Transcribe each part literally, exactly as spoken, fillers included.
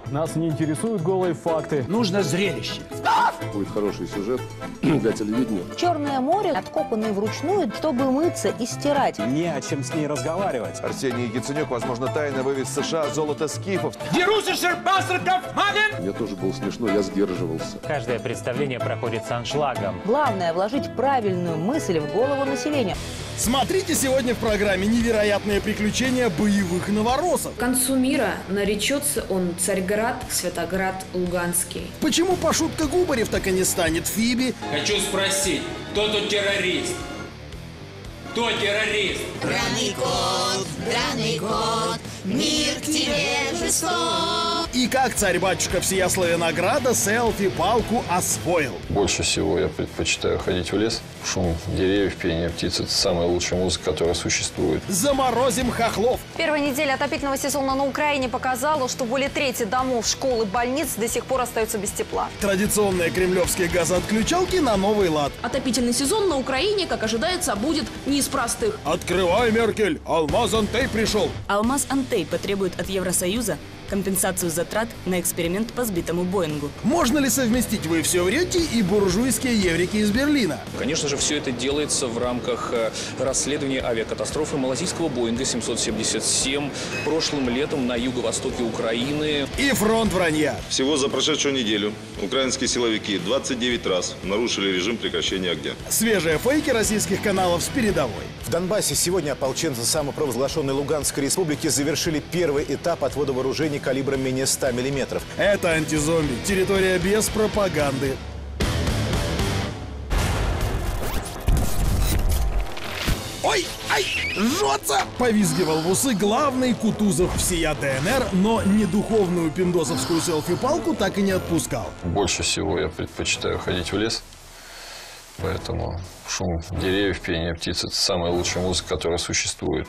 Нас не интересуют голые факты. Нужно зрелище. Будет хороший сюжет для телевидения. Черное море, откопанное вручную, чтобы мыться и стирать. Не о чем с ней разговаривать. Арсений Яценюк, возможно, тайно вывез в США золото скифов. Мне тоже было смешно, я сдерживался. Каждое представление проходит с аншлагом. Главное – вложить правильную мысль в голову населения. Смотрите сегодня в программе «Невероятные приключения боевых новоросов». К концу мира наречется он Царьград, Святоград, Луганский. Почему Пашутка Губарев так и не станет Фиби? Хочу спросить, кто тут террорист? Кто террорист? Драный кот, драный кот, мир к тебе жесток. И как царь-батюшка всея Славянограда селфи-палку освоил. Больше всего я предпочитаю ходить в лес. Шум деревьев, пение птиц – это самая лучшая музыка, которая существует. Заморозим хохлов. Первая неделя отопительного сезона на Украине показала, что более трети домов, школ и больниц до сих пор остаются без тепла. Традиционные кремлевские газоотключалки на новый лад. Отопительный сезон на Украине, как ожидается, будет не из простых. Открывай, Меркель! Алмаз Антей пришел! Алмаз Антей потребует от Евросоюза компенсацию затрат на эксперимент по сбитому Боингу. Можно ли совместить «Вы все врете» и буржуйские еврики из Берлина? Конечно же, все это делается в рамках расследования авиакатастрофы малазийского Боинга семьсот семьдесят семь прошлым летом на юго-востоке Украины. И фронт вранья. Всего за прошедшую неделю украинские силовики двадцать девять раз нарушили режим прекращения огня. Свежие фейки российских каналов с передовой. В Донбассе сегодня ополченцы самопровозглашенной Луганской республики завершили первый этап отвода вооружений калибром менее ста миллиметров. Это антизомби. Территория без пропаганды. Ой, ай, жжется! Повизгивал в усы главный Кутузов всея ДНР, но не духовную пиндосовскую селфи-палку так и не отпускал. Больше всего я предпочитаю ходить в лес. Поэтому шум деревьев, пение птиц – это самая лучшая музыка, которая существует.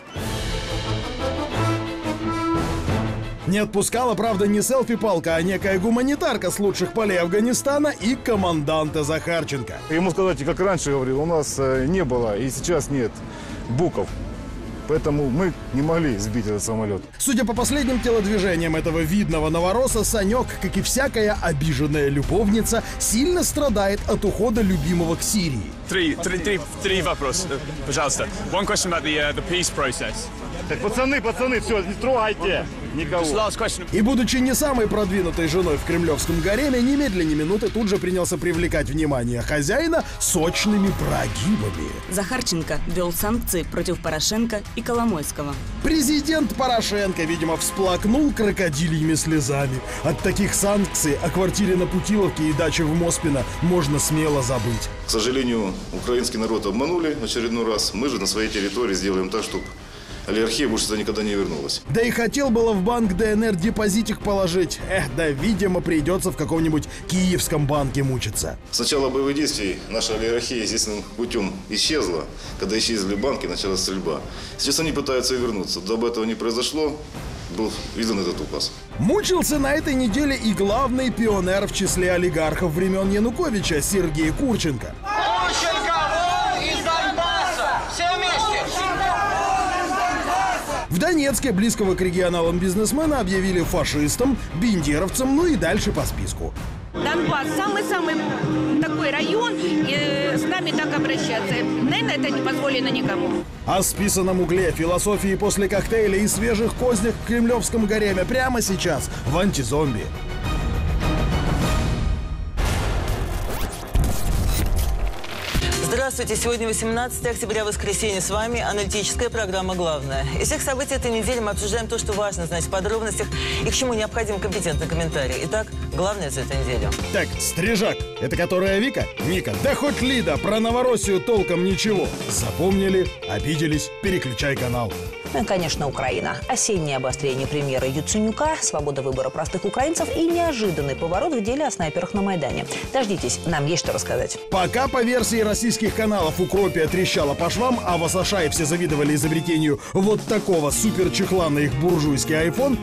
Не отпускала, правда, не селфи-палка, а некая гуманитарка с лучших полей Афганистана и команданта Захарченко. Ему сказать, как раньше говорил, у нас не было и сейчас нет буков. Поэтому мы не могли сбить этот самолет. Судя по последним телодвижениям этого видного новороса, Санек, как и всякая обиженная любовница, сильно страдает от ухода любимого к Сирии. Три, три, три, три вопроса, пожалуйста. One question about the, uh, the peace process. Так, пацаны, пацаны, все, не трогайте никого. И будучи не самой продвинутой женой в кремлевском гареме, немедленно минуты тут же принялся привлекать внимание хозяина сочными прогибами. Захарченко ввел санкции против Порошенко и Коломойского. Президент Порошенко, видимо, всплакнул крокодильями слезами. От таких санкций о квартире на Путиловке и даче в Моспино можно смело забыть. К сожалению, украинский народ обманули в очередной раз. Мы же на своей территории сделаем так, чтобы олигархия больше сюда никогда не вернулась. Да и хотел было в банк ДНР депозитик положить. Эх, да, видимо, придется в каком-нибудь киевском банке мучиться. С начала боевых действий наша олигархия естественным путем исчезла. Когда исчезли банки, началась стрельба. Сейчас они пытаются вернуться. Дабы этого не произошло, был издан этот указ. Мучился на этой неделе и главный пионер в числе олигархов времен Януковича Сергей Курченко. Курченко, вон из Донбасса! Все вместе! В Донецке близкого к регионалам бизнесмена объявили фашистом, бендеровцем, ну и дальше по списку. Донбасс самый-самый такой район, и с нами так обращаться. Наверное, это не позволено никому. О списанном угле, философии после коктейля и свежих кознях в кремлевском гареме прямо сейчас в «Антизомби». Здравствуйте! Сегодня восемнадцатое октября, воскресенье. С вами аналитическая программа «Главное». Из всех событий этой недели мы обсуждаем то, что важно знать в подробностях и к чему необходим компетентный комментарий. Итак, главное за эту неделю. Так, Стрижак. Это которая Вика? Ника. Да хоть Лида. Про Новороссию толком ничего. Запомнили, обиделись, переключай канал. Ну и, конечно, Украина. Осеннее обострение премьера Яценюка, свобода выбора простых украинцев и неожиданный поворот в деле о снайперах на Майдане. Дождитесь, нам есть что рассказать. Пока по версии российских каналов Укропия трещала по швам, а в США все завидовали изобретению вот такого супер-чехла на их буржуйский айфон,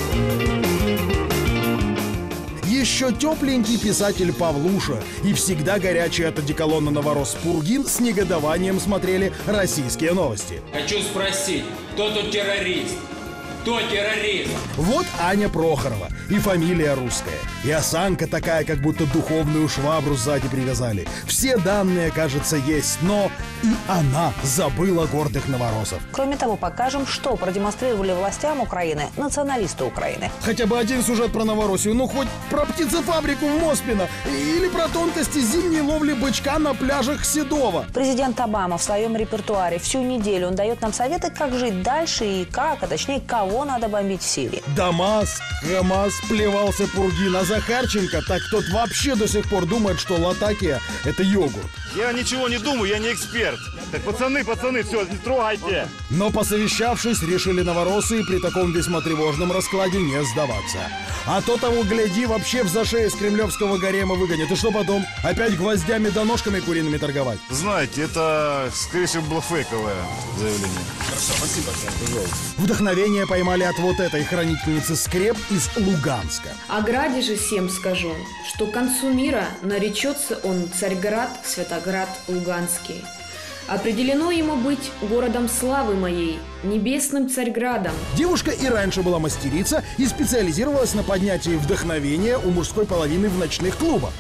еще тепленький писатель Павлуша и всегда горячий от одеколона новорос Пургин с негодованием смотрели российские новости. Хочу спросить, кто тут террорист? кто террорист. Вот Аня Прохорова. И фамилия русская. И осанка такая, как будто духовную швабру сзади привязали. Все данные, кажется, есть, но и она забыла гордых новоросов. Кроме того, покажем, что продемонстрировали властям Украины националисты Украины. Хотя бы один сюжет про Новороссию, ну хоть про птицефабрику в Моспино или про тонкости зимней ловли бычка на пляжах Седова. Президент Обама в своем репертуаре всю неделю он дает нам советы, как жить дальше и как, а точнее, кого надо бомбить в Сирии. Дамаск, Хамас, плевался Пургин, а Захарченко, так тот вообще до сих пор думает, что Латакия – это йогурт. Я ничего не думаю, я не эксперт. Так, пацаны, пацаны, все, не трогайте. Но посовещавшись, решили новороссы при таком весьма тревожном раскладе не сдаваться. А то того, гляди, вообще в зашей из кремлевского гарема выгонят. И что потом? Опять гвоздями да ножками куриными торговать? Знаете, это, скорее всего, было фейковое заявление. Хорошо, спасибо. Пожалуйста. Вдохновение поймали от вот этой хранительницы скреп из Луганска. О граде же всем скажу, что к концу мира наречется он Царьград, Святоград, Луганский. Определено ему быть городом славы моей, небесным Царьградом. Девушка и раньше была мастерица и специализировалась на поднятии вдохновения у мужской половины в ночных клубах.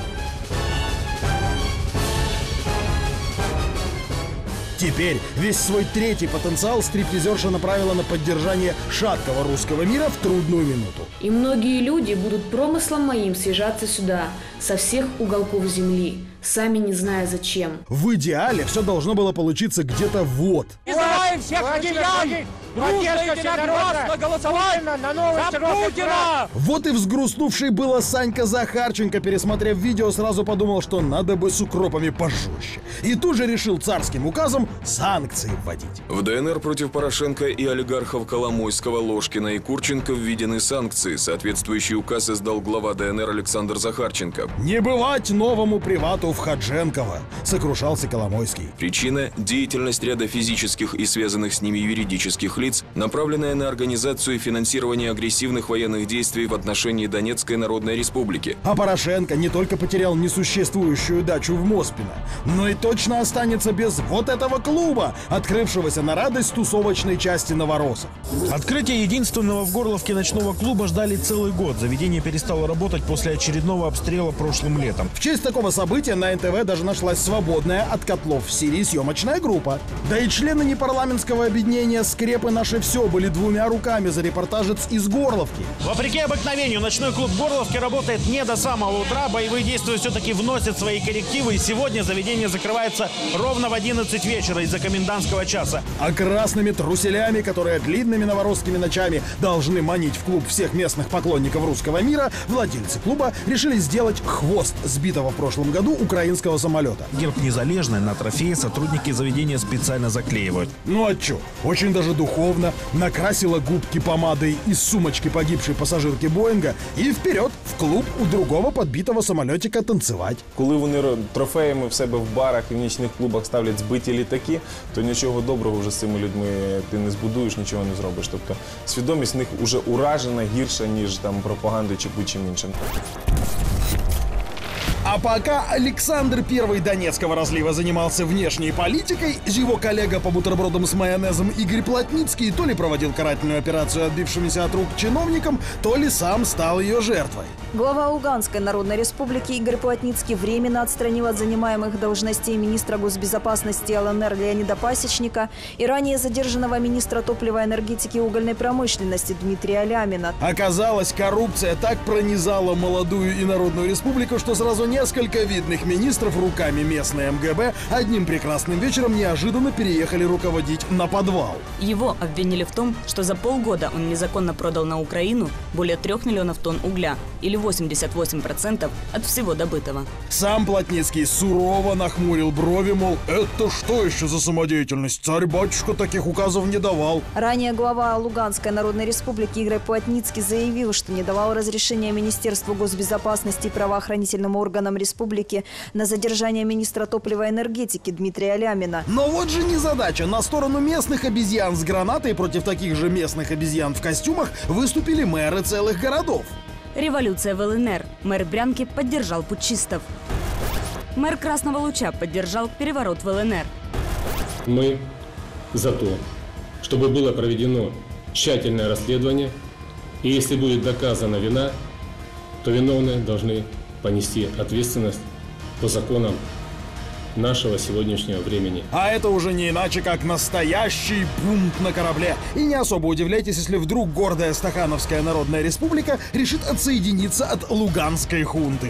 Теперь весь свой третий потенциал стриптизерша направила на поддержание шаткого русского мира в трудную минуту. И многие люди будут промыслом моим съезжаться сюда, со всех уголков земли, сами не зная зачем. В идеале все должно было получиться где-то вот. Призываем всех россиян русского народа голосовать на новый Путина! Вот и взгрустнувший было Санька Захарченко, пересмотрев видео, сразу подумал, что надо бы с укропами пожестче. И тут же решил царским указом санкции вводить. В ДНР против Порошенко и олигархов Коломойского, Ложкина и Курченко введены санкции. Соответствующий указ издал глава ДНР Александр Захарченко. «Не бывать новому привату в Хадженково», — сокрушался Коломойский. Причина – деятельность ряда физических и связанных с ними юридических лиц, направленная на организацию и финансирование агрессивных военных действий в отношении Донецкой Народной Республики. А Порошенко не только потерял несуществующую дачу в Моспино, но и точно останется без вот этого клуба, открывшегося на радость тусовочной части новоросов. Открытие единственного в Горловке ночного клуба ждали целый год. Заведение перестало работать после очередного обстрела прошлым летом. В честь такого события на эн тэ вэ даже нашлась свободная от котлов в Сирии съемочная группа. Да и члены непарламентского объединения «Скрепы наше все» были двумя руками за репортажец из Горловки. Вопреки обыкновению, ночной клуб Горловки работает не до самого утра. Боевые действия все-таки вносят свои коррективы. И сегодня заведение закрывается ровно в одиннадцать вечера из-за комендантского часа. А красными труселями, которые длинными новоросскими ночами должны манить в клуб всех местных поклонников русского мира, владельцы клуба решили сделать хвост сбитого в прошлом году украинского самолета. Герб незалежный на трофеи сотрудники заведения специально заклеивают. Ну а чё? Очень даже духовно. Накрасила губки помадой из сумочки погибшей пассажирки Боинга и вперед в клуб у другого подбитого самолетика танцевать. Коли вони трофеями в себе в барах і в нічних клубах ставлять збиті літаки, то нічого доброго вже з цими людьми ти не збудуєш, нічого не зробиш. Тобто свідомість в них вже уражена гірша, ніж там пропагандою чи будь-чим іншим. А пока Александр Первый Донецкого разлива занимался внешней политикой, его коллега по бутербродам с майонезом Игорь Плотницкий то ли проводил карательную операцию отбившимися от рук чиновникам, то ли сам стал ее жертвой. Глава Луганской Народной Республики Игорь Плотницкий временно отстранил от занимаемых должностей министра госбезопасности эл эн эр Леонида Пасечника и ранее задержанного министра топлива, энергетики и угольной промышленности Дмитрия Лямина. Оказалось, коррупция так пронизала молодую и народную республику, что сразу несколько видных министров руками местной эм гэ бэ одним прекрасным вечером неожиданно переехали руководить на подвал. Его обвинили в том, что за полгода он незаконно продал на Украину более трех миллионов тонн угля, или восемьдесят восемь процентов от всего добытого. Сам Плотницкий сурово нахмурил брови, мол, это что еще за самодеятельность? Царь-батюшка таких указов не давал. Ранее глава Луганской Народной Республики Игорь Плотницкий заявил, что не давал разрешения Министерству госбезопасности и правоохранительным органам республики на задержание министра топлива и энергетики Дмитрия Лямина. Но вот же незадача. На сторону местных обезьян с гранатой против таких же местных обезьян в костюмах выступили мэры целых городов. Революция в эл эн эр. Мэр Брянки поддержал путчистов. Мэр Красного Луча поддержал переворот в эл эн эр. Мы за то, чтобы было проведено тщательное расследование. И если будет доказана вина, то виновные должны понести ответственность по законам нашего сегодняшнего времени. А это уже не иначе, как настоящий бунт на корабле. И не особо удивляйтесь, если вдруг гордая Стахановская Народная Республика решит отсоединиться от луганской хунты.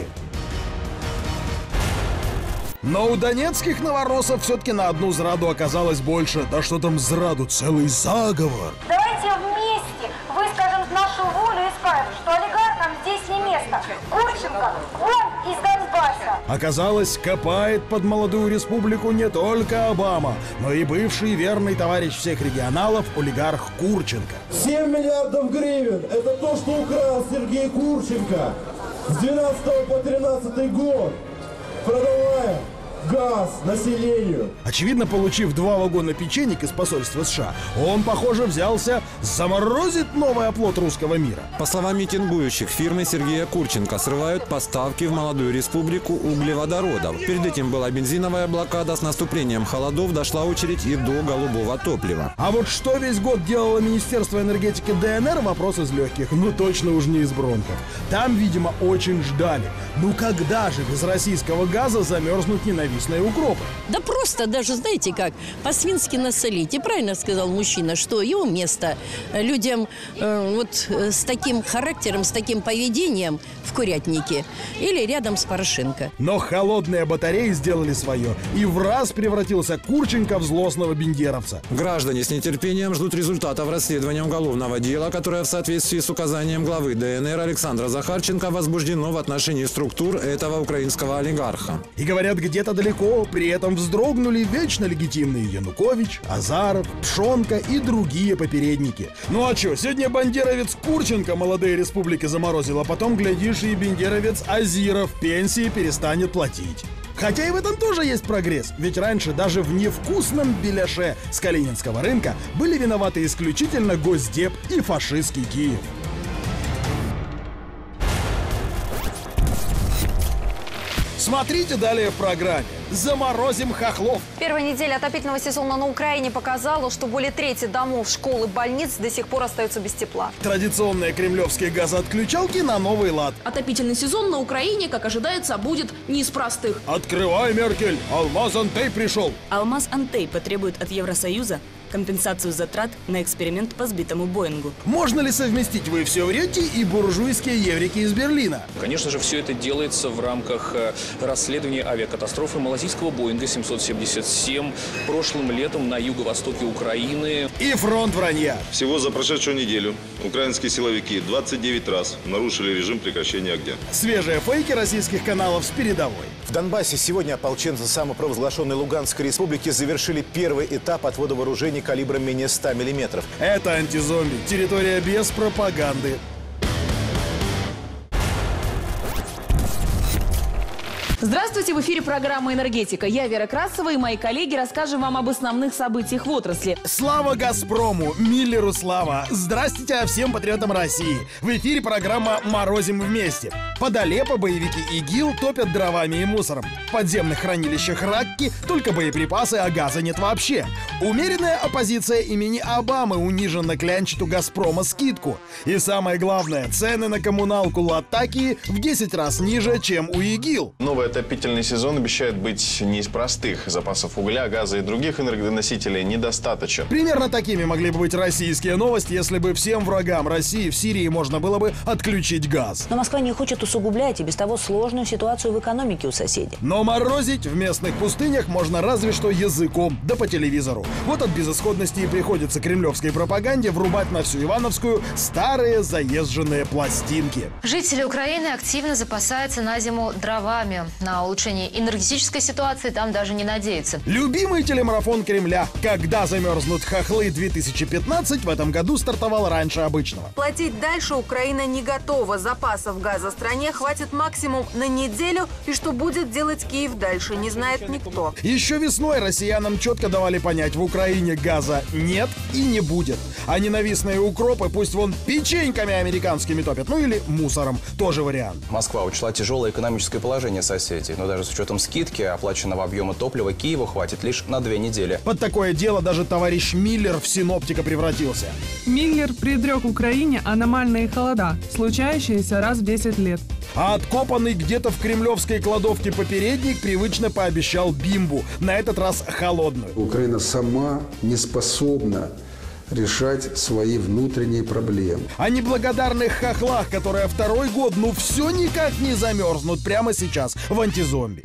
Но у донецких новоросов все-таки на одну зраду оказалось больше. Да что там зраду, целый заговор. Давайте вместе выскажем нашу волю и скажем, что олигархам здесь не место. Курченко, он из Донбасса. Оказалось, копает под молодую республику не только Обама, но и бывший верный товарищ всех регионалов олигарх Курченко. семь миллиардов гривен – это то, что украл Сергей Курченко с двенадцатого по тринадцатый год, продавая газ населению. Очевидно, получив два вагона печенек из посольства США, он, похоже, взялся заморозить новый оплот русского мира. По словам митингующих, фирмы Сергея Курченко срывают поставки в молодую республику углеводородов. Перед этим была бензиновая блокада, с наступлением холодов дошла очередь и до голубого топлива. А вот что весь год делало Министерство энергетики ДНР, вопрос из легких, ну точно уж не из бронков. Там, видимо, очень ждали. Ну когда же без российского газа замерзнут ненавистные укропы? Да просто даже, знаете как, по-свински насолить. И правильно сказал мужчина, что его место людям э, вот с таким характером, с таким поведением в курятнике или рядом с Порошенко. Но холодные батареи сделали свое, и в раз превратился Курченко в злостного бендеровца. Граждане с нетерпением ждут результатов расследования уголовного дела, которое в соответствии с указанием главы ДНР Александра Захарченко возбуждено в отношении структур этого украинского олигарха. И говорят, где-то далеко при этом вздрогнули вечно легитимные Янукович, Азаров, Пшонка и другие попередники. Ну а что, сегодня бандеровец Курченко молодые республики заморозил, а потом, глядишь, и бендеровец Азиров пенсии перестанет платить. Хотя и в этом тоже есть прогресс, ведь раньше даже в невкусном беляше с Калининского рынка были виноваты исключительно Госдеп и фашистский Киев. Смотрите далее в программе. Заморозим хохлов. Первая неделя отопительного сезона на Украине показала, что более трети домов, школ и больниц до сих пор остаются без тепла. Традиционные кремлевские газоотключалки на новый лад. Отопительный сезон на Украине, как ожидается, будет не из простых. Открывай, Меркель! Алмаз Антей пришел! Алмаз Антей потребует от Евросоюза компенсацию затрат на эксперимент по сбитому Боингу. Можно ли совместить «Вы все врете» и буржуйские еврики из Берлина? Конечно же, все это делается в рамках расследования авиакатастрофы малазийского Боинга семьсот семьдесят семь прошлым летом на юго-востоке Украины. И фронт вранья. Всего за прошедшую неделю украинские силовики двадцать девять раз нарушили режим прекращения огня. Свежие фейки российских каналов с передовой. В Донбассе сегодня ополченцы самопровозглашенной Луганской республики завершили первый этап отвода вооружений калибром менее ста миллиметров. Это антизомби. Территория без пропаганды. Здравствуйте, в эфире программа «Энергетика». Я Вера Красова и мои коллеги расскажем вам об основных событиях в отрасли. Слава «Газпрому», Миллеру слава. Здрастите всем патриотам России. В эфире программа «Морозим вместе». Под Алеппо боевики ИГИЛ топят дровами и мусором. В подземных хранилищах Ракки только боеприпасы, а газа нет вообще. Умеренная оппозиция имени Обамы униженно клянчит у «Газпрома» скидку. И самое главное, цены на коммуналку Латакии в десять раз ниже, чем у ИГИЛ. Новый отопительный сезон обещает быть не из простых. Запасов угля, газа и других энергоносителей недостаточно. Примерно такими могли бы быть российские новости, если бы всем врагам России в Сирии можно было бы отключить газ. Но Москва не хочет усугублять и без того сложную ситуацию в экономике у соседей. Но морозить в местных пустынях можно разве что языком, да по телевизору. Вот от безысходности и приходится кремлевской пропаганде врубать на всю Ивановскую старые заезженные пластинки. Жители Украины активно запасаются на зиму дровами. На улучшение энергетической ситуации там даже не надеются. Любимый телемарафон Кремля «Когда замерзнут хохлы две тысячи пятнадцать» в этом году стартовал раньше обычного. Платить дальше Украина не готова. Запасов газа стране хватит максимум на неделю. И что будет делать Киев дальше, не знает никто. Еще весной россиянам четко давали понять, в Украине газа нет и не будет. А ненавистные укропы пусть вон печеньками американскими топят. Ну или мусором. Тоже вариант. Москва учла тяжелое экономическое положение соседей энергосети. Но даже с учетом скидки оплаченного объема топлива Киеву хватит лишь на две недели. Под такое дело даже товарищ Миллер в синоптика превратился. Миллер предрек Украине аномальные холода, случающиеся раз в десять лет. А откопанный где-то в кремлевской кладовке попередник привычно пообещал бимбу. На этот раз холодную. Украина сама не способна решать свои внутренние проблемы. О неблагодарных хохлах, которые второй год ну все никак не замерзнут прямо сейчас в антизомби.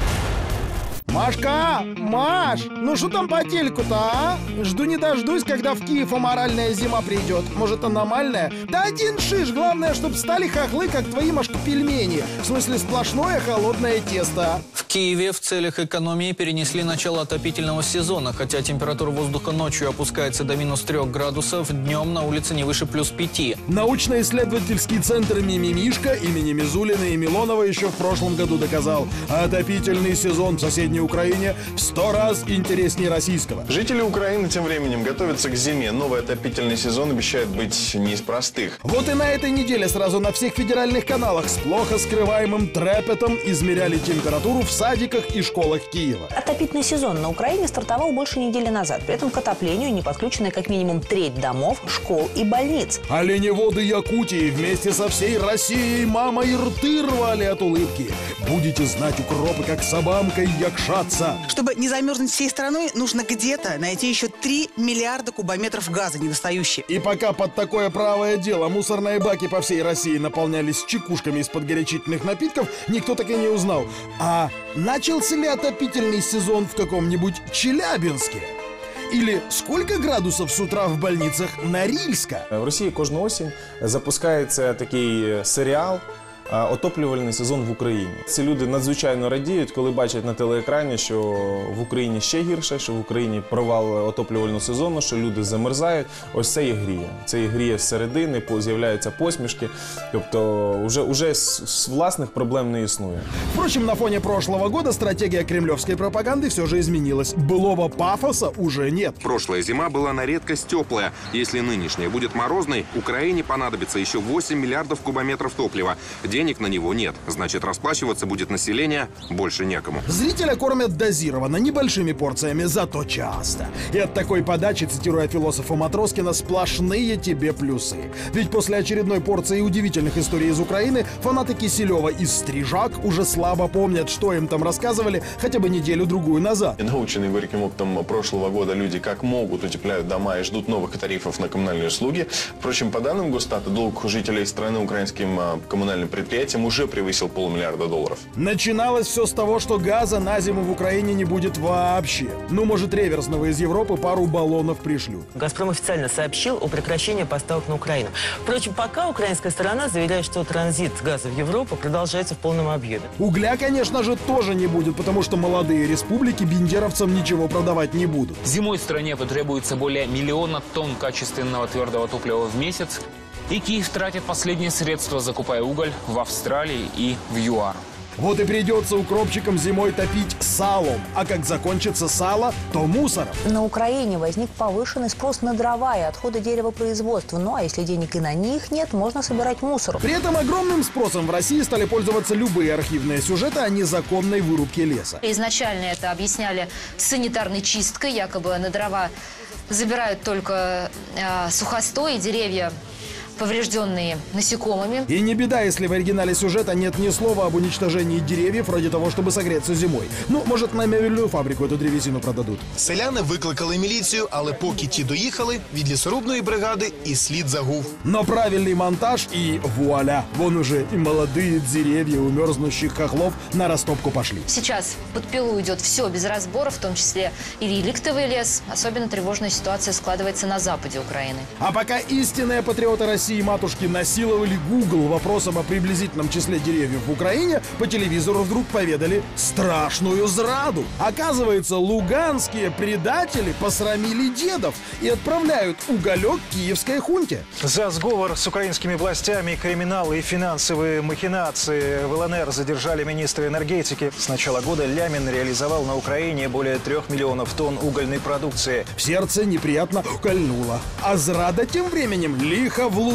Машка! Маш! Ну что там по телеку-то, а? Жду не дождусь, когда в Киев аморальная зима придет. Может, аномальная? Да один шиш! Главное, чтобы стали хохлы, как твои, Машка, пельмени. В смысле, сплошное холодное тесто. В Киеве в целях экономии перенесли начало отопительного сезона. Хотя температура воздуха ночью опускается до минус трех градусов, днем на улице не выше плюс пяти. Научно-исследовательский центр «Мимимишка» имени Мизулина и Милонова еще в прошлом году доказал. Отопительный сезон в соседней Украине в сто раз интереснее российского. Жители Украины тем временем готовятся к зиме. Новый отопительный сезон обещает быть не из простых. Вот и на этой неделе сразу на всех федеральных каналах с плохо скрываемым трепетом измеряли температуру в садиках и школах Киева. Отопительный сезон на Украине стартовал больше недели назад. При этом к отоплению не подключены как минимум треть домов, школ и больниц. Оленеводы Якутии вместе со всей Россией мама и рты рвали от улыбки. Будете знать, укропы, как собамкой якшатся. Чтобы не замерзнуть всей страной, нужно где-то найти еще три миллиарда кубометров газа недостающие. И пока под такое правое дело мусорные баки по всей России наполнялись чекушками из-под горячительных напитков, никто так и не узнал. А начался ли отопительный сезон в каком-нибудь Челябинске? Или сколько градусов с утра в больницах Норильска? В Росії кожну осінь запускається такий серіал «Отоплювальний сезон в Україні». Ці люди надзвичайно радіють, коли бачать на телеекрані, що в Україні ще гірше, що в Україні провал отоплювального сезону, що люди замерзають. Ось це їх гріє. Це їх гріє зсередини, з'являються посмішки. Тобто вже, вже з власних проблем не існує. Впрочем, на фоне прошлого года стратегия кремлевской пропаганды все же изменилась. Былого пафоса уже нет. Прошлая зима была на редкость теплая. Если нынешняя будет морозной, Украине понадобится еще восемь миллиардов кубометров топлива. Денег на него нет. Значит, расплачиваться будет население больше некому. Зрителя кормят дозированно, небольшими порциями, зато часто. И от такой подачи, цитируя философа Матроскина, сплошные тебе плюсы. Ведь после очередной порции удивительных историй из Украины фанаты Киселева и Стрижак уже слабо помнят, что им там рассказывали хотя бы неделю-другую назад. Наученные горьким опытом прошлого года люди как могут утепляют дома и ждут новых тарифов на коммунальные услуги. Впрочем, по данным Госстата, долг жителей страны украинским коммунальным предприятиям уже превысил полмиллиарда долларов. Начиналось все с того, что газа на зиму в Украине не будет вообще. Ну, может, реверсного из Европы пару баллонов пришлют. «Газпром» официально сообщил о прекращении поставок на Украину. Впрочем, пока украинская сторона заявляет, что транзит газа в Европу продолжается в полном объеме. Угля, конечно же, тоже не будет, потому что молодые республики бендеровцам ничего продавать не будут. Зимой в стране потребуется более миллиона тонн качественного твердого топлива в месяц. И Киев тратит последние средства, закупая уголь в Австралии и в ЮАР. Вот и придется укропчикам зимой топить салом. А как закончится сало, то мусором. На Украине возник повышенный спрос на дрова и отходы деревопроизводства. Ну а если денег и на них нет, можно собирать мусор. При этом огромным спросом в России стали пользоваться любые архивные сюжеты о незаконной вырубке леса. Изначально это объясняли санитарной чисткой. Якобы на дрова забирают только э, сухостой и деревья, поврежденные насекомыми. И не беда, если в оригинале сюжета нет ни слова об уничтожении деревьев ради того, чтобы согреться зимой. Ну, может, на мебельную фабрику эту древесину продадуть. Селяни викликали міліцію, але поки ті доїхали, від лісорубної бригади і слід загув. Но правильный монтаж и вуаля. Вон уже и молодые деревья у мерзнущих хохлов на растопку пошли. Сейчас под пилу идет все без разбора, в том числе и реликтовый лес. Особенно тревожная ситуация складывается на западе Украины. А пока истинные патриоты России и матушки насиловали Google вопросом о приблизительном числе деревьев в Украине, по телевизору вдруг поведали страшную зраду. Оказывается, луганские предатели посрамили дедов и отправляют уголек киевской хунте. За сговор с украинскими властями, криминал и финансовые махинации в ЛНР задержали министра энергетики. С начала года Лямин реализовал на Украине более трех миллионов тонн угольной продукции. В сердце неприятно кольнуло. А зрада тем временем лихо влупила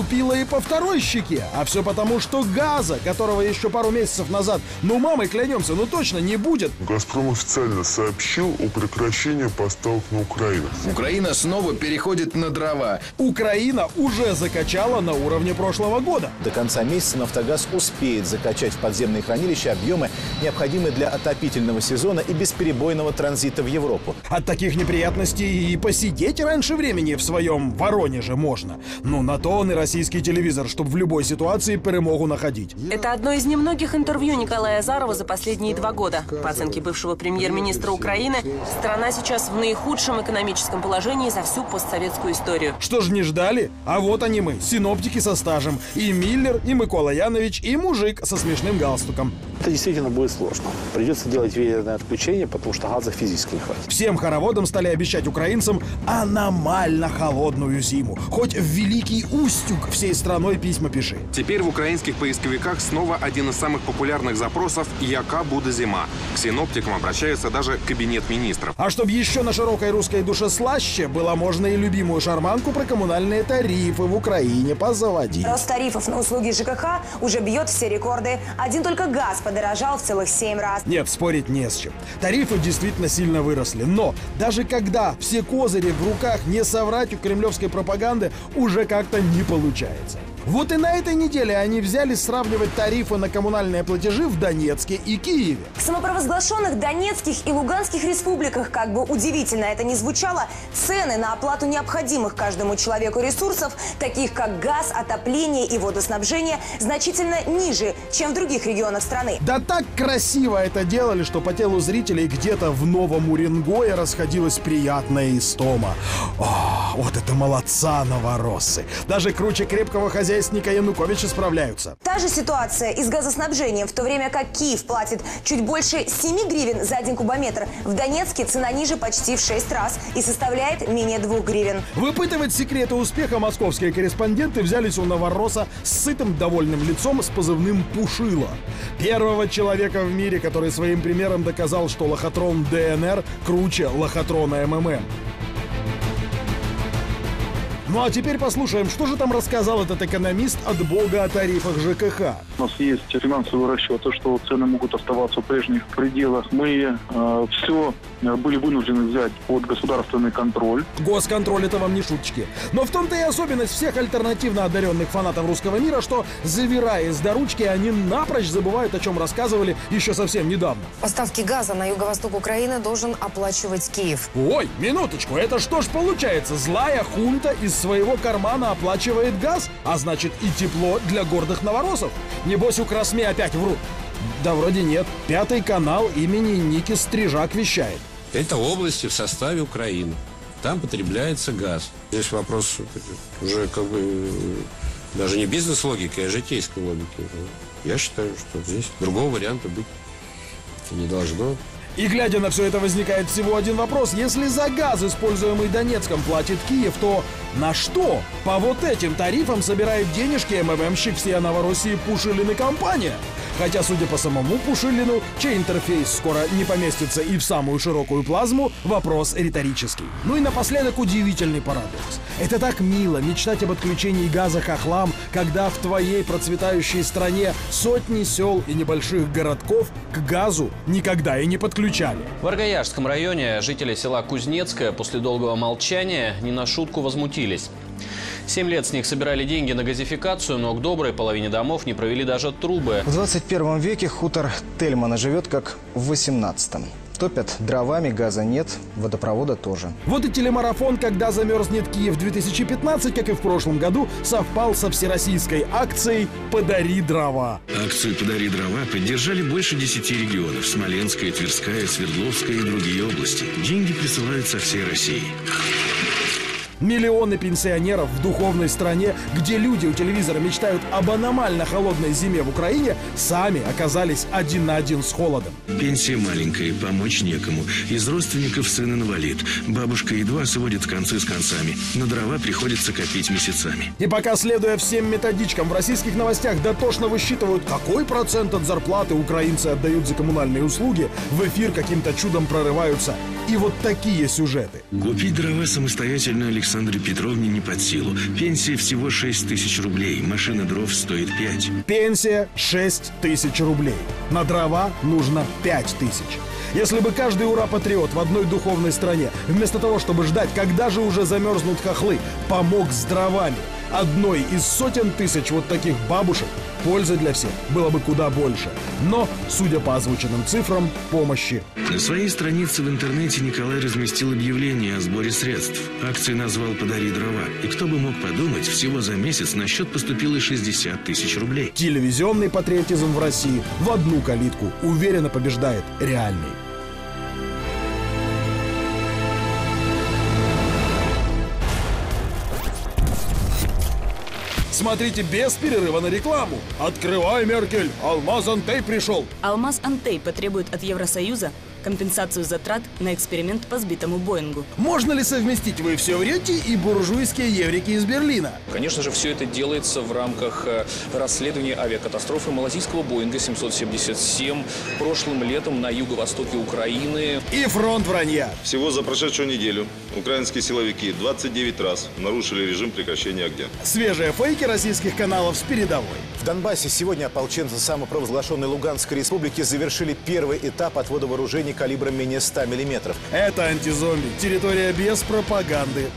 лупила и по второй щеке. А все потому, что газа, которого еще пару месяцев назад, ну мамой клянемся, ну точно не будет. «Газпром» официально сообщил о прекращении поставок на Украину. Украина снова переходит на дрова. Украина уже закачала на уровне прошлого года. До конца месяца «Нафтогаз» успеет закачать в подземные хранилища объемы, необходимые для отопительного сезона и бесперебойного транзита в Европу. От таких неприятностей и посидеть раньше времени в своем Воронеже можно. Ну, на то он и российский телевизор, чтобы в любой ситуации перемогу находить. Это одно из немногих интервью Николая Азарова за последние два года. По оценке бывшего премьер-министра Украины, страна сейчас в наихудшем экономическом положении за всю постсоветскую историю. Что ж не ждали? А вот они мы, синоптики со стажем. И Миллер, и Микола Янович, и мужик со смешным галстуком. Это действительно будет сложно. Придется делать веерное отключение, потому что газа физически не хватит. Всем хороводам стали обещать украинцам аномально холодную зиму. Хоть в Великий Устюг всей страной письма пиши. Теперь в украинских поисковиках снова один из самых популярных запросов «Яка буде зима». К синоптикам обращается даже кабинет министров. А чтобы еще на широкой русской душе слаще, было можно и любимую шарманку про коммунальные тарифы в Украине позаводить. Рост тарифов на услуги ЖКХ уже бьет все рекорды. Один только газ подорожал в целых семь раз. Нет, спорить не с чем. Тарифы действительно сильно выросли. Но даже когда все козыри в руках, не соврать у кремлевской пропаганды уже как-то не получается. Вот и на этой неделе они взялись сравнивать тарифы на коммунальные платежи в Донецке и Киеве. В самопровозглашенных Донецких и Луганских республиках, как бы удивительно это ни звучало, цены на оплату необходимых каждому человеку ресурсов, таких как газ, отопление и водоснабжение, значительно ниже, чем в других регионах страны. Да так красиво это делали, что по телу зрителей где-то в Новом Уренгое расходилась приятная истома. О, вот это молодца новороссы. Даже круче крепкого хозяйства Януковича справляются. Та же ситуация и с газоснабжением. В то время как Киев платит чуть больше семи гривен за один кубометр, в Донецке цена ниже почти в шесть раз и составляет менее двух гривен. Выпытывать секреты успеха московские корреспонденты взялись у новоросса с сытым довольным лицом с позывным «Пушило». Первого человека в мире, который своим примером доказал, что лохотрон ДНР круче лохотрона МММ. Ну а теперь послушаем, что же там рассказал этот экономист от бога о тарифах ЖКХ. У нас есть финансовый расчет, то, что цены могут оставаться в прежних пределах. Мы э, все были вынуждены взять под государственный контроль. Госконтроль — это вам не шуточки. Но в том-то и особенность всех альтернативно одаренных фанатов русского мира, что, завираясь до ручки, они напрочь забывают, о чем рассказывали еще совсем недавно. Поставки газа на юго-восток Украины должен оплачивать Киев. Ой, минуточку, это что ж получается? Злая хунта из своего кармана оплачивает газ, а значит и тепло для гордых новоросов. Небось, у Красми опять врут. Да вроде нет. Пятый канал имени Ники Стрижак вещает. Это области в составе Украины. Там потребляется газ. Здесь вопрос уже как бы даже не бизнес-логики, а житейской логики. Я считаю, что здесь другого варианта быть не должно. И глядя на все это, возникает всего один вопрос. Если за газ, используемый Донецком, платит Киев, то на что? По вот этим тарифам собирает денежки МММщик всей Новороссии Пушилин и компания. Хотя, судя по самому Пушилину, чей интерфейс скоро не поместится и в самую широкую плазму, вопрос риторический. Ну и напоследок удивительный парадокс. Это так мило мечтать об отключении газа хохлам, когда в твоей процветающей стране сотни сел и небольших городков к газу никогда и не подключали. В Аргаяшском районе жители села Кузнецкое после долгого молчания не на шутку возмутились. Семь лет с них собирали деньги на газификацию, но к доброй половине домов не провели даже трубы. В двадцать первом веке хутор Тельмана живет как в восемнадцатом. Топят дровами, газа нет, водопровода тоже. Вот и телемарафон «Когда замерзнет Киев две тысячи пятнадцать», как и в прошлом году, совпал со всероссийской акцией «Подари дрова». Акцию «Подари дрова» поддержали больше десяти регионов – Смоленская, Тверская, Свердловская и другие области. Деньги присылают со всей России. Миллионы пенсионеров в духовной стране, где люди у телевизора мечтают об аномально холодной зиме в Украине, сами оказались один на один с холодом. Пенсия маленькая, помочь некому. Из родственников сын инвалид. Бабушка едва сводит концы с концами. На дрова приходится копить месяцами. И пока, следуя всем методичкам, в российских новостях дотошно высчитывают, какой процент от зарплаты украинцы отдают за коммунальные услуги, в эфир каким-то чудом прорываются и вот такие сюжеты. Купить дрова самостоятельно Алексей Александре Петровне не под силу. Пенсия всего шесть тысяч рублей, машина дров стоит пять. Пенсия шесть тысяч рублей. На дрова нужно пять тысяч. Если бы каждый ура-патриот в одной духовной стране, вместо того, чтобы ждать, когда же уже замерзнут хохлы, помог с дровами, одной из сотен тысяч вот таких бабушек, пользы для всех было бы куда больше. Но, судя по озвученным цифрам, помощи. На своей странице в интернете Николай разместил объявление о сборе средств. Акцию назвал «Подари дрова». И кто бы мог подумать, всего за месяц на счет поступило шестьдесят тысяч рублей. Телевизионный патриотизм в России в одну калитку уверенно побеждает реальный. Смотрите без перерыва на рекламу. Открывай, Меркель, Алмаз Антей пришел. Алмаз Антей потребует от Евросоюза компенсацию затрат на эксперимент по сбитому Боингу. Можно ли совместить «Вы все врете» и буржуйские еврики из Берлина? Конечно же, все это делается в рамках расследования авиакатастрофы малазийского Боинга семьсот семьдесят семь прошлым летом на юго-востоке Украины. И фронт вранья. Всего за прошедшую неделю украинские силовики двадцать девять раз нарушили режим прекращения огня. Свежие фейки российских каналов с передовой. В Донбассе сегодня ополченцы самопровозглашенной Луганской республики завершили первый этап отвода вооружений калибром менее ста миллиметров. Это антизомби. Территория без пропаганды.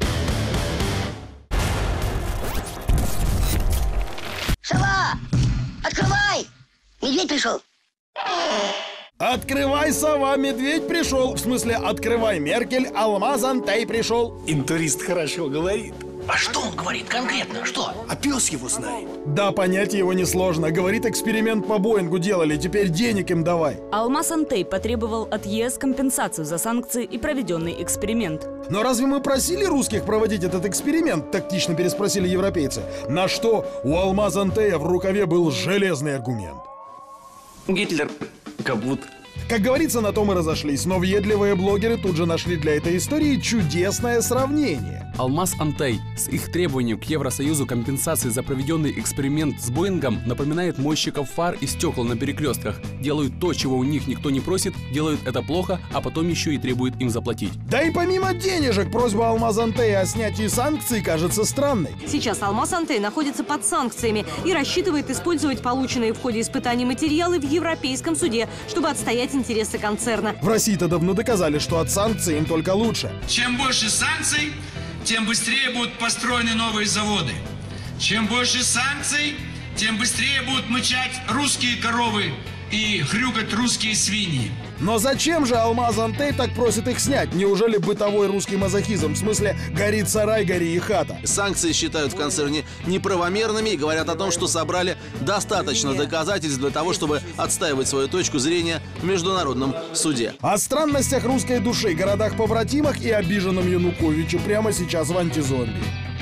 Сова! Открывай! Медведь пришел. Открывай, сова, медведь пришел. В смысле, открывай, Меркель, Алмаз Антей пришел. Интурист хорошо говорит. А что он говорит конкретно? Что? А пес его знает. Да, понять его несложно. Говорит, эксперимент по Боингу делали, теперь денег им давай. Алмаз Антей потребовал от ЕС компенсацию за санкции и проведенный эксперимент. Но разве мы просили русских проводить этот эксперимент? Тактично переспросили европейцы. На что у Алмаза Антея в рукаве был железный аргумент. Гитлер капут. Как говорится, на том и разошлись, но въедливые блогеры тут же нашли для этой истории чудесное сравнение. Алмаз Антей с их требованием к Евросоюзу компенсации за проведенный эксперимент с Боингом напоминает мойщиков фар и стекол на перекрестках. Делают то, чего у них никто не просит, делают это плохо, а потом еще и требуют им заплатить. Да и помимо денежек, просьба Алмаза Антея о снятии санкций кажется странной. Сейчас Алмаз Антей находится под санкциями и рассчитывает использовать полученные в ходе испытаний материалы в Европейском суде, чтобы отстоять интересы концерна. В России-то давно доказали, что от санкций им только лучше. Чем больше санкций, тем быстрее будут построены новые заводы. Чем больше санкций, тем быстрее будут мычать русские коровы и хрюкать русские свиньи. Но зачем же Алмаз Антей так просит их снять? Неужели бытовой русский мазохизм? В смысле, горит сарай, гори и хата? Санкции считают в концерне неправомерными и говорят о том, что собрали достаточно доказательств для того, чтобы отстаивать свою точку зрения в международном суде. О странностях русской души, городах-побратимах и обиженном Януковиче прямо сейчас в антизомби.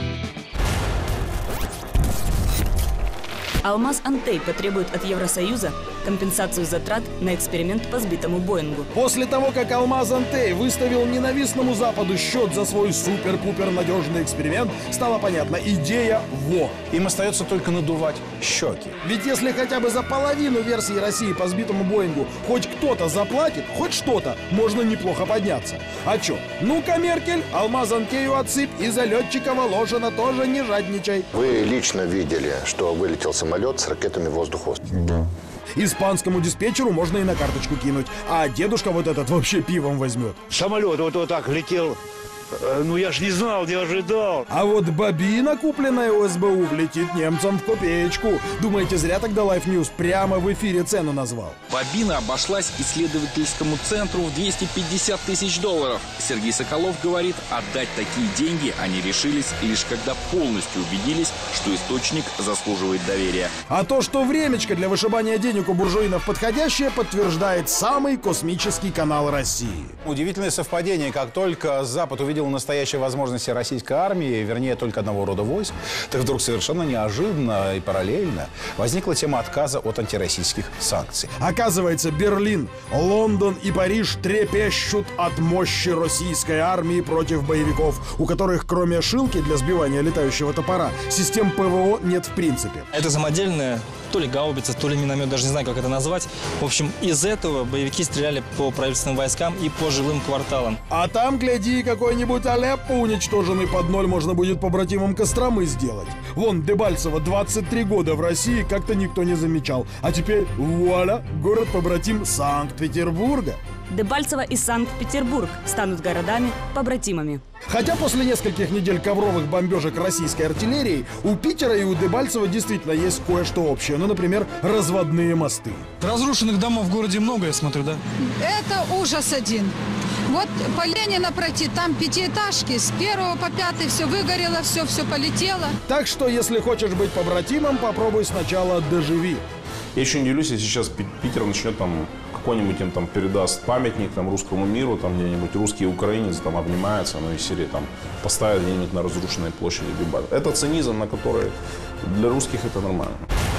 Алмаз Антей потребует от Евросоюза компенсацию затрат на эксперимент по сбитому Боингу. После того, как Алмаз Антей выставил ненавистному Западу счет за свой супер-пупер надежный эксперимент, стало понятно, идея во. Им остается только надувать щеки. Ведь если хотя бы за половину версии России по сбитому Боингу хоть кто-то заплатит, хоть что-то, можно неплохо подняться. А чё? Ну-ка, Меркель, Алмаз Антею отсыпь и за летчика Воложина тоже не жадничай. Вы лично видели, что вылетел самолет с ракетами воздух-воздух? Да. Испанскому диспетчеру можно и на карточку кинуть, а дедушка вот этот вообще пивом возьмет. Самолет вот, вот так летел. Ну я ж не знал, не ожидал. А вот бобина, купленная у эс бэ у, влетит немцам в копеечку. Думаете, зря тогда Life News прямо в эфире цену назвал? Бобина обошлась исследовательскому центру в двести пятьдесят тысяч долларов. Сергей Соколов говорит, отдать такие деньги они решились лишь когда полностью убедились, что источник заслуживает доверия. А то, что времечко для вышибания денег у буржуинов подходящее, подтверждает самый космический канал России. Удивительное совпадение, как только Запад увидел настоящие возможности российской армии, вернее, только одного рода войск, так вдруг совершенно неожиданно и параллельно возникла тема отказа от антироссийских санкций. Оказывается, Берлин, Лондон и Париж трепещут от мощи российской армии против боевиков, у которых, кроме шилки для сбивания летающего топора, систем пэ вэ о нет в принципе. Это самодельная то ли гаубица, то ли миномет, даже не знаю, как это назвать. В общем, из этого боевики стреляли по правительственным войскам и по жилым кварталам. А там, гляди, какой-нибудь Алеппо, уничтоженный под ноль, можно будет побратимам Костромы сделать. Вон, Дебальцево, двадцать три года в России, как-то никто не замечал. А теперь, вуаля, город-побратим Санкт-Петербурга. Дебальцево и Санкт-Петербург станут городами-побратимами. Хотя после нескольких недель ковровых бомбежек российской артиллерии у Питера и у Дебальцева действительно есть кое-что общее. Ну, например, разводные мосты. Разрушенных домов в городе много, я смотрю, да? Это ужас один. Вот по Ленина пройти, там пятиэтажки, с первого по пятый все выгорело, все, все полетело. Так что, если хочешь быть побратимом, попробуй сначала доживи. Я еще не удивлюсь, если сейчас Питер начнет там какой-нибудь им там передаст памятник там русскому миру, там где-нибудь русский украинец там обнимается, ну и серии там поставят где-нибудь на разрушенной площади Дебальцево. Это цинизм, на который для русских это нормально.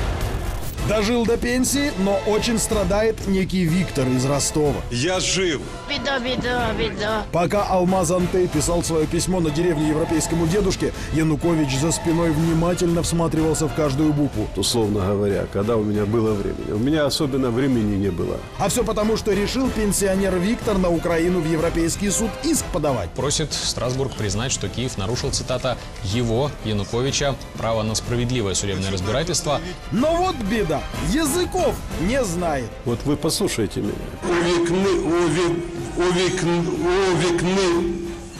Дожил до пенсии, но очень страдает некий Виктор из Ростова. Я жив. Беда, беда, беда. Пока Алмаз Антей писал свое письмо на деревне европейскому дедушке, Янукович за спиной внимательно всматривался в каждую букву. Условно говоря, когда у меня было времени. У меня особенно времени не было. А все потому, что решил пенсионер Виктор на Украину в Европейский суд иск подавать. Просит Страсбург признать, что Киев нарушил, цитата, его, Януковича, право на справедливое судебное разбирательство. Но вот беда. Языков не знает. Вот вы послушайте меня. Увекны, увек, увекны, увекны,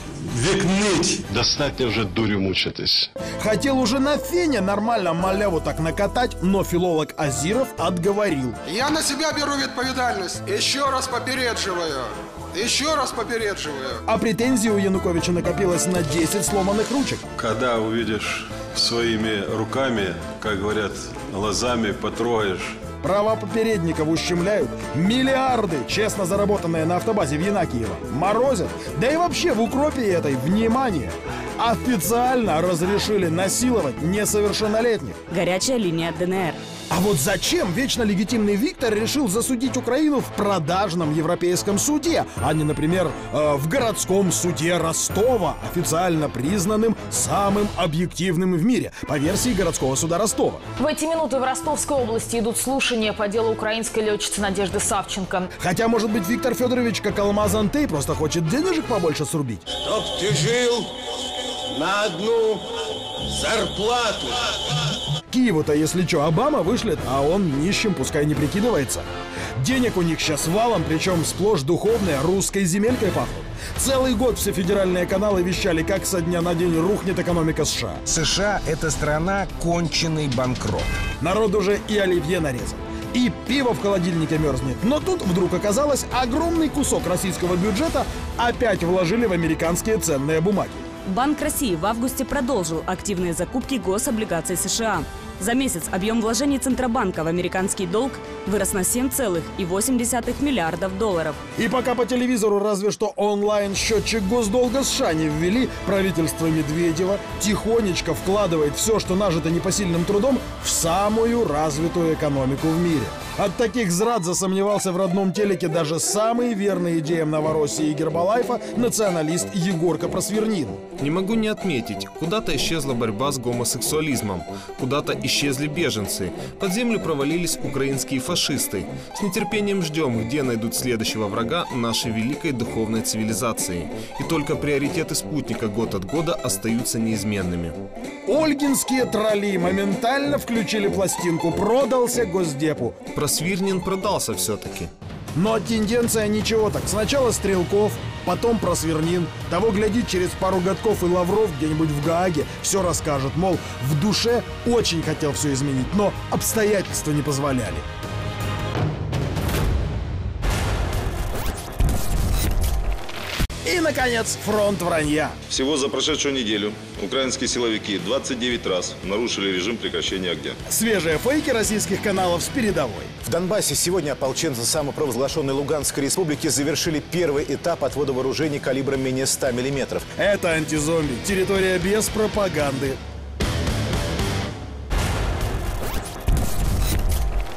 векныть. Достатньо уже дурью мучитесь. Хотел уже на фене нормально маляву так накатать, но филолог Азиров отговорил. Я на себя беру відповідальність. Еще раз попередживаю. Еще раз попередживаю. А претензий у Януковича накопилось на десять сломанных ручек. Когда увидишь своими руками, как говорят, глазами потрогаешь. Права попередников ущемляют. Миллиарды, честно заработанные на автобазе в Янакиево, морозят. Да и вообще в укропе этой, внимание, официально разрешили насиловать несовершеннолетних. Горячая линия ДНР. А вот зачем вечно легитимный Виктор решил засудить Украину в продажном европейском суде, а не, например, э, в городском суде Ростова, официально признанным самым объективным в мире, по версии городского суда Ростова? В эти минуты в Ростовской области идут слушания по делу украинской летчицы Надежды Савченко. Хотя, может быть, Виктор Федорович, как Алмаз Антей, просто хочет денежек побольше срубить? Чтоб ты жил на одну зарплату. Киеву-то, если что, Обама вышлет, а он нищим пускай не прикидывается. Денег у них сейчас валом, причем сплошь духовные, русской земелькой пахнут. Целый год все федеральные каналы вещали, как со дня на день рухнет экономика США. США – это страна конченый банкрот. Народ уже и оливье нарезал, и пиво в холодильнике мерзнет. Но тут вдруг оказалось, огромный кусок российского бюджета опять вложили в американские ценные бумаги. Банк России в августе продолжил активные закупки гособлигаций США. За месяц объем вложений Центробанка в американский долг вырос на семь целых восемь десятых миллиардов долларов. И пока по телевизору разве что онлайн-счетчик госдолга США не ввели, правительство Медведева тихонечко вкладывает все, что нажито непосильным трудом, в самую развитую экономику в мире. От таких зрад засомневался в родном телеке даже самый верный идеям Новороссии и Гербалайфа националист Егорка Просвернин. Не могу не отметить, куда-то исчезла борьба с гомосексуализмом, куда-то исчезли беженцы, под землю провалились украинские фашисты. С нетерпением ждем, где найдут следующего врага нашей великой духовной цивилизации. И только приоритеты спутника год от года остаются неизменными. Ольгинские тролли моментально включили пластинку «Продался Госдепу». Просвирнин продался все-таки. Но тенденция ничего так. Сначала Стрелков, потом Просвернин. Того, глядит, через пару годков и Лавров где-нибудь в Гааге все расскажет. Мол, в душе очень хотел все изменить, но обстоятельства не позволяли. И, наконец, фронт вранья. Всего за прошедшую неделю украинские силовики двадцать девять раз нарушили режим прекращения огня. Свежие фейки российских каналов с передовой. В Донбассе сегодня ополченцы самопровозглашенной Луганской республики завершили первый этап отвода вооружений калибром менее ста миллиметров. Это антизомби. Территория без пропаганды.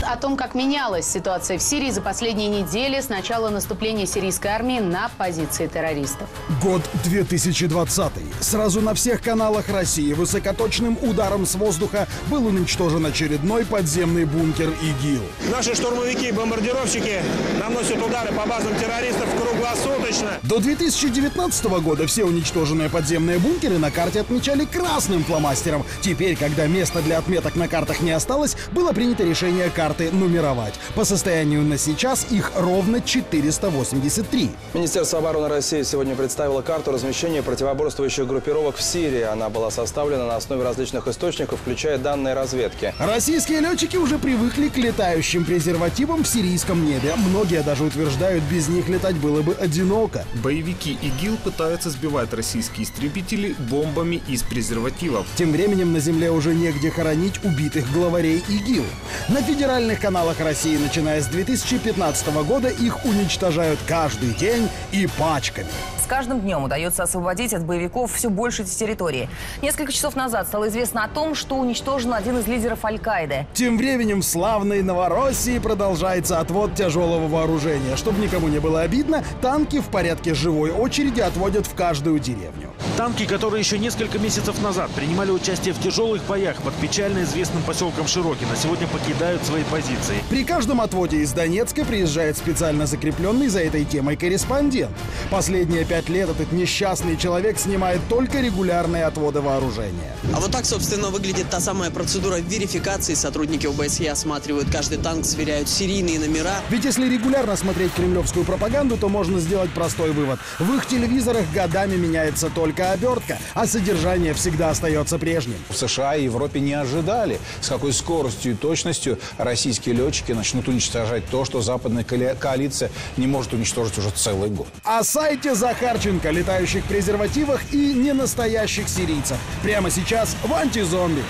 о том, как менялась ситуация в Сирии за последние недели с начала наступления сирийской армии на позиции террористов. Год две тысячи двадцатый. Сразу на всех каналах России высокоточным ударом с воздуха был уничтожен очередной подземный бункер ИГИЛ. Наши штурмовики и бомбардировщики наносят удары по базам террористов круглосуточно. До две тысячи девятнадцатого года все уничтоженные подземные бункеры на карте отмечали красным фломастером. Теперь, когда места для отметок на картах не осталось, было принято решение карты нумеровать. По состоянию на сейчас их ровно четыреста восемьдесят три. Министерство обороны России сегодня представило карту размещения противоборствующих группировок в Сирии. Она была составлена на основе различных источников, включая данные разведки. Российские летчики уже привыкли к летающим презервативам в сирийском небе. Многие даже утверждают, без них летать было бы одиноко. Боевики ИГИЛ пытаются сбивать российские истребители бомбами из презервативов. Тем временем на земле уже негде хоронить убитых главарей ИГИЛ. На федеральных каналах России, начиная с две тысячи пятнадцатого года, их уничтожают каждый день и пачками. С каждым днем удается освободить от боевиков все больше территории. Несколько часов назад стало известно о том, что уничтожен один из лидеров Аль-Каиды. Тем временем в славной Новороссии продолжается отвод тяжелого вооружения. Чтобы никому не было обидно, танки в порядке живой очереди отводят в каждую деревню. Танки, которые еще несколько месяцев назад принимали участие в тяжелых боях под печально известным поселком Широкино, сегодня покидают свои позиции. При каждом отводе из Донецка приезжает специально закрепленный за этой темой корреспондент. Последние пять лет этот несчастный человек снимает только регулярные отводы вооружения. А вот так, собственно, выглядит та самая процедура верификации. Сотрудники ОБСЕ осматривают каждый танк, сверяют серийные номера. Ведь если регулярно смотреть кремлевскую пропаганду, то можно сделать простой вывод. В их телевизорах годами меняется только обертка, а содержание всегда остается прежним. В США и Европе не ожидали, с какой скоростью и точностью российские летчики начнут уничтожать то, что западная коалиция не может уничтожить уже целый год. О сайте Захарченко, летающих презервативах и ненастоящих сирийцах. Прямо сейчас в «Антизомби».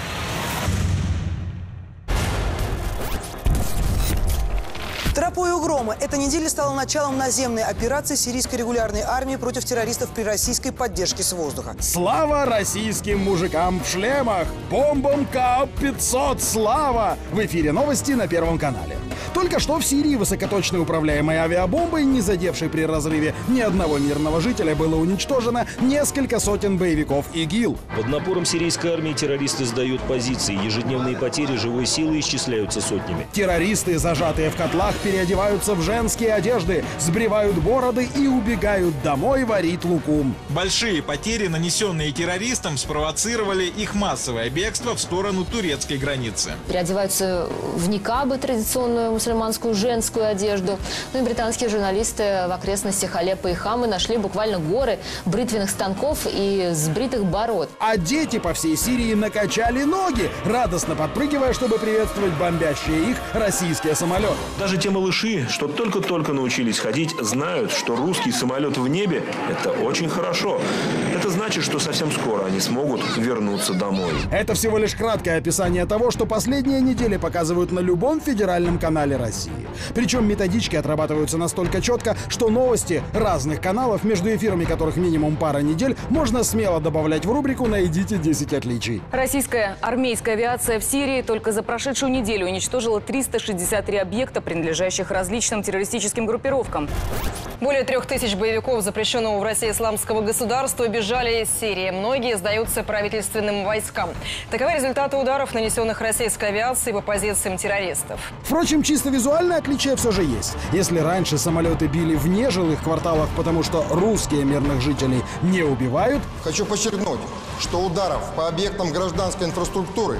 Тропой у грома. Эта неделя стала началом наземной операции сирийской регулярной армии против террористов при российской поддержке с воздуха. Слава российским мужикам в шлемах! Бомбам ка пятьсот! Слава! В эфире новости на Первом канале. Только что в Сирии высокоточной управляемой авиабомбой, не задевшей при разрыве ни одного мирного жителя, было уничтожено несколько сотен боевиков ИГИЛ. Под напором сирийской армии террористы сдают позиции. Ежедневные потери живой силы исчисляются сотнями. Террористы, зажатые в котлах, переодеваются в женские одежды, сбривают бороды и убегают домой варить лукум. Большие потери, нанесенные террористам, спровоцировали их массовое бегство в сторону турецкой границы. Переодеваются в никабы, традиционную мусульманскую женскую одежду. Ну и британские журналисты в окрестностях Алеппо и Хамы нашли буквально горы бритвенных станков и сбритых бород. А дети по всей Сирии накачали ноги, радостно подпрыгивая, чтобы приветствовать бомбящие их российские самолеты. Даже те малыши, что только-только научились ходить, знают, что русский самолет в небе – это очень хорошо. Это значит, что совсем скоро они смогут вернуться домой. Это всего лишь краткое описание того, что последние недели показывают на любом федеральном канале России. Причем методички отрабатываются настолько четко, что новости разных каналов, между эфирами которых минимум пара недель, можно смело добавлять в рубрику «Найдите десять отличий». Российская армейская авиация в Сирии только за прошедшую неделю уничтожила триста шестьдесят три объекта, принадлежащих различным террористическим группировкам. Более трех тысяч боевиков запрещенного в России исламского государства бежали из Сирии. Многие сдаются правительственным войскам. Таковы результаты ударов, нанесенных российской авиацией по позициям террористов. Впрочем, чисто визуальное отличие все же есть. Если раньше самолеты били в нежилых кварталах, потому что русские мирных жителей не убивают... Хочу подчеркнуть, что ударов по объектам гражданской инфраструктуры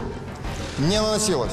не наносилось.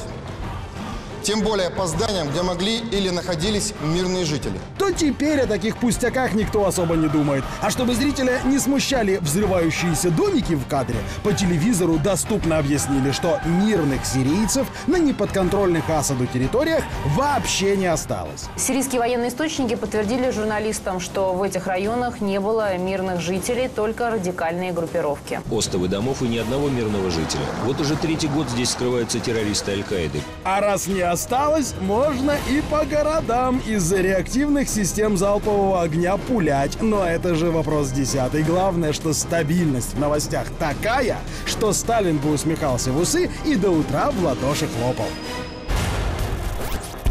Тем более по зданиям, где могли или находились мирные жители. То теперь о таких пустяках никто особо не думает. А чтобы зрителя не смущали взрывающиеся домики в кадре, по телевизору доступно объяснили, что мирных сирийцев на неподконтрольных Асаду территориях вообще не осталось. Сирийские военные источники подтвердили журналистам, что в этих районах не было мирных жителей, только радикальные группировки. Остовы домов и ни одного мирного жителя. Вот уже третий год здесь скрываются террористы Аль-Каиды. А раз не осталось, можно и по городам из-за реактивных систем залпового огня пулять. Но это же вопрос десятый. Главное, что стабильность в новостях такая, что Сталин бы усмехался в усы и до утра в ладоши хлопал.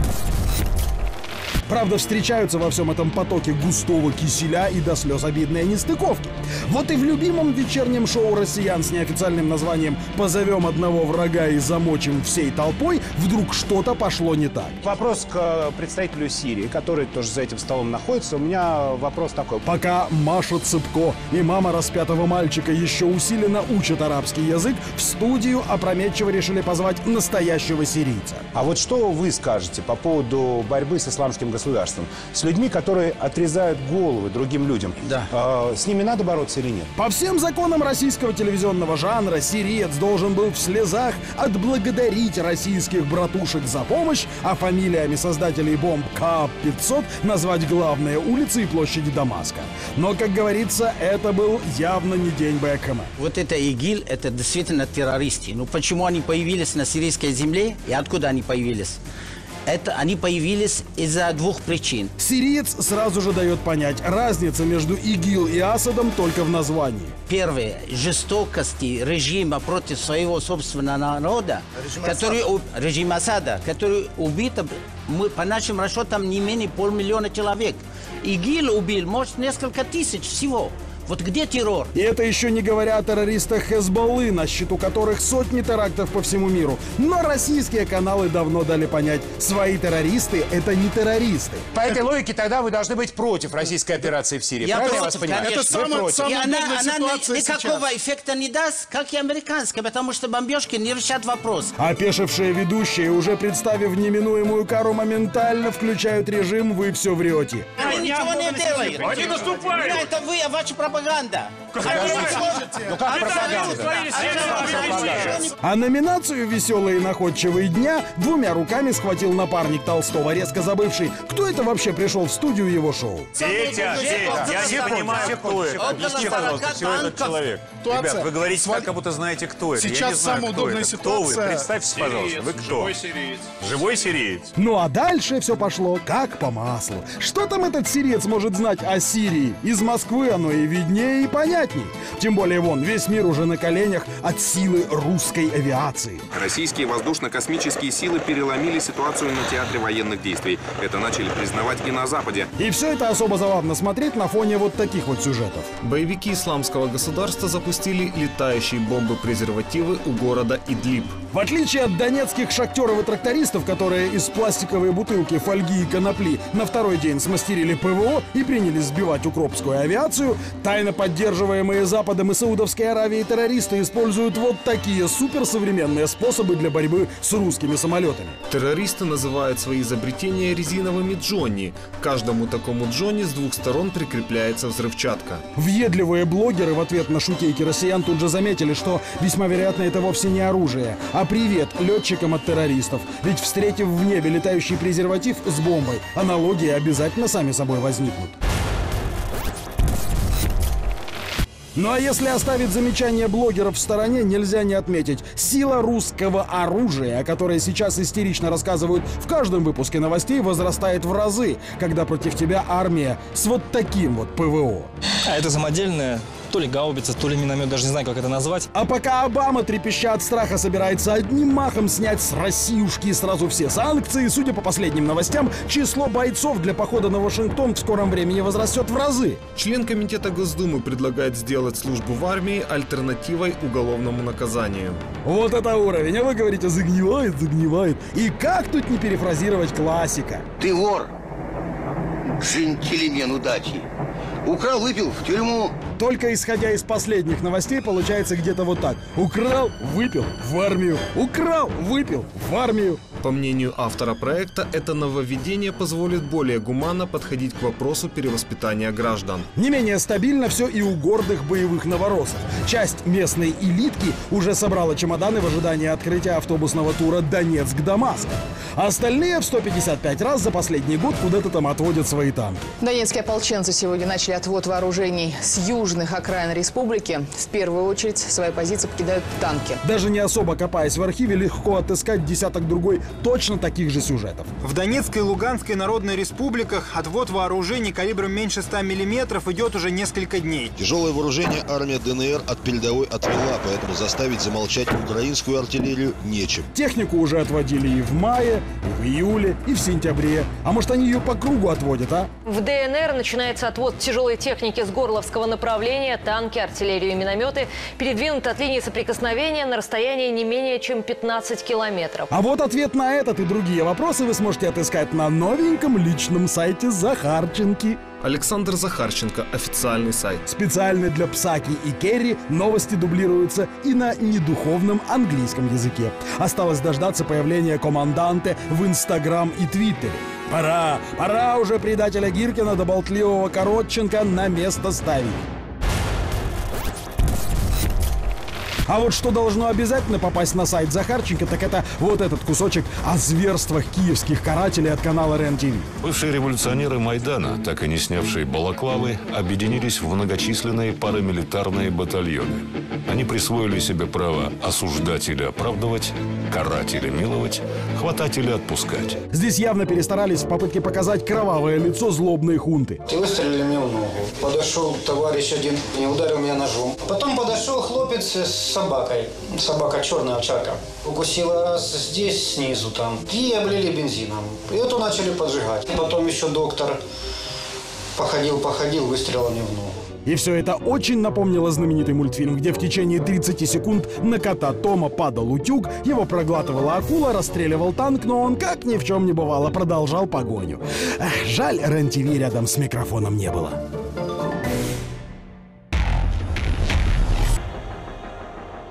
Правда, встречаются во всем этом потоке густого киселя и до слез обидные нестыковки. Вот и в любимом вечернем шоу россиян с неофициальным названием «Позовем одного врага и замочим всей толпой» вдруг что-то пошло не так. Вопрос к представителю Сирии, который тоже за этим столом находится. У меня вопрос такой. Пока Маша Цыпко и мама распятого мальчика еще усиленно учат арабский язык, в студию опрометчиво решили позвать настоящего сирийца. А вот что вы скажете по поводу борьбы с исламским государством? С людьми, которые отрезают головы другим людям. Да. Э, с ними надо бороться или нет? По всем законам российского телевизионного жанра сириец должен был в слезах отблагодарить российских братушек за помощь, а фамилиями создателей бомб К пятьсот назвать главные улицы и площади Дамаска. Но, как говорится, это был явно не день БКМ. Вот это ИГИЛ, это действительно террористы. Ну почему они появились на сирийской земле и откуда они появились? Это они появились из-за двух причин. Сириец сразу же дает понять, разница между ИГИЛ и Асадом только в названии. Первое, жестокости режима против своего собственного народа, режим который, Асада. режим Асада, который убит, мы, по нашим расчетам, не менее полмиллиона человек. ИГИЛ убил, может, несколько тысяч всего. Вот где террор? И это еще не говоря о террористах Хезболлы, на счету которых сотни терактов по всему миру. Но российские каналы давно дали понять, свои террористы – это не террористы. По этой логике тогда вы должны быть против российской операции в Сирии. Я Правильно против, я вас понимаю? конечно. Это самая, самая и она, она ситуация никакого сейчас. эффекта не даст, как и американская, потому что бомбежки не решат вопрос. Опешившие ведущие, уже представив неминуемую кару, моментально включают режим «Вы все врете». Они ничего не делают. Они наступают. Это вы, а ваша пропаганда. Ну как пропаганда? А номинацию «Веселые и находчивые дня» двумя руками схватил напарник Толстого, резко забывший, кто это вообще пришел в студию его шоу. Петя, Петя, я не понимаю, кто это. Объясни, пожалуйста, кто этот человек. Ребят, вы говорите так, как будто знаете, кто это. Сейчас я не знаю, самая кто удобная это. ситуация. Кто вы? Представьтесь, пожалуйста, вы кто? Живой сириец. Живой сириец. Ну а дальше все пошло как по маслу. Что там этот сириец может знать о Сирии? Из Москвы оно и виднее, и понятней. Тем более, вон, весь мир уже на коленях от силы русской авиации. Российские воздушно-космические силы переломили ситуацию на театре военных действий. Это начали признавать и на Западе. И все это особо забавно смотреть на фоне вот таких вот сюжетов. Боевики исламского государства запустили летающие бомбы-презервативы у города Идлиб. В отличие от донецких шахтеров и трактористов, которые из пластиковой бутылки, фольги и конопли на второй день смастерили ПВО и принялись сбивать укропскую авиацию, тайно поддерживаемые Западом и Саудовской Аравией террористы используют вот такие суперсовременные способы для борьбы с русскими самолетами. Террористы называют свои изобретения резиновыми джонни. К каждому такому джонни с двух сторон прикрепляется взрывчатка. Въедливые блогеры в ответ на шутейки россиян тут же заметили, что весьма вероятно это вовсе не оружие, а привет летчикам от террористов. Ведь встретив в небе летающий презерватив с бомбой, аналогии обязательно сами собой возникнут. Ну а если оставить замечания блогеров в стороне, нельзя не отметить сила русского оружия, о которой сейчас истерично рассказывают в каждом выпуске новостей, возрастает в разы, когда против тебя армия с вот таким вот ПВО. А это самодельная, то ли гаубица, то ли миномет, даже не знаю, как это назвать. А пока Обама, трепеща от страха, собирается одним махом снять с Россиюшки сразу все санкции, судя по последним новостям, число бойцов для похода на Вашингтон в скором времени возрастет в разы. Член комитета Госдумы предлагает сделать службу в армии альтернативой уголовному наказанию. Вот это уровень, а вы говорите, загнивает, загнивает. И как тут не перефразировать классика? Ты вор, джентльмен удачи. Украл, выпил, в тюрьму. Только исходя из последних новостей, получается где-то вот так. Украл, выпил, в армию. Украл, выпил, в армию. По мнению автора проекта, это нововведение позволит более гуманно подходить к вопросу перевоспитания граждан. Не менее стабильно все и у гордых боевых новороссов. Часть местной элитки уже собрала чемоданы в ожидании открытия автобусного тура Донецк-Дамаск. А остальные в сто пятьдесят пять раз за последний год куда-то там отводят свои танки. Донецкие ополченцы сегодня начали отвод вооружений с южных окраин республики. В первую очередь свои позиции покидают танки. Даже не особо копаясь в архиве, легко отыскать десяток другой точно таких же сюжетов. В Донецкой и Луганской народной республиках отвод вооружений калибром меньше ста миллиметров идет уже несколько дней. Тяжелое вооружение армия ДНР от передовой отвела, поэтому заставить замолчать украинскую артиллерию нечем. Технику уже отводили и в мае, и в июле, и в сентябре. А может, они ее по кругу отводят, а? В ДНР начинается отвод тяжелой техники с Горловского направления. Танки, артиллерию и минометы передвинуты от линии соприкосновения на расстояние не менее чем пятнадцать километров. А вот ответ на этот и другие вопросы вы сможете отыскать на новеньком личном сайте Захарченки. Александр Захарченко. Официальный сайт. Специально для Псаки и Керри новости дублируются и на недуховном английском языке. Осталось дождаться появления команданте в Инстаграм и Твиттере. Пора, пора уже предателя Гиркина до болтливого Коротченко на место ставить. А вот что должно обязательно попасть на сайт Захарченко, так это вот этот кусочек о зверствах киевских карателей от канала РЕН-ТВ. Бывшие революционеры Майдана, так и не снявшие балаклавы, объединились в многочисленные парамилитарные батальоны. Они присвоили себе право осуждать или оправдывать, карать или миловать, хватать или отпускать. Здесь явно перестарались в попытке показать кровавое лицо злобной хунты. Ты выстрелили мне в ногу. Подошел товарищ один и ударил меня ножом. Потом подошел хлопец с собакой. Собака черная овчарка. Укусила здесь снизу там. И облили бензином. И эту начали поджигать. Потом еще доктор походил-походил, выстрелил мне в ногу. И все это очень напомнило знаменитый мультфильм, где в течение тридцати секунд на кота Тома падал утюг, его проглатывала акула, расстреливал танк, но он, как ни в чем не бывало, продолжал погоню. Эх, жаль, РЕН-ТВ рядом с микрофоном не было.